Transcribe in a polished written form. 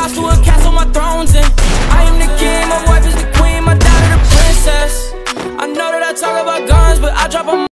house to a castle, my throne's in. I am the king, my wife is the queen, my daughter the princess. I know that I talk about guns, but I drop 'em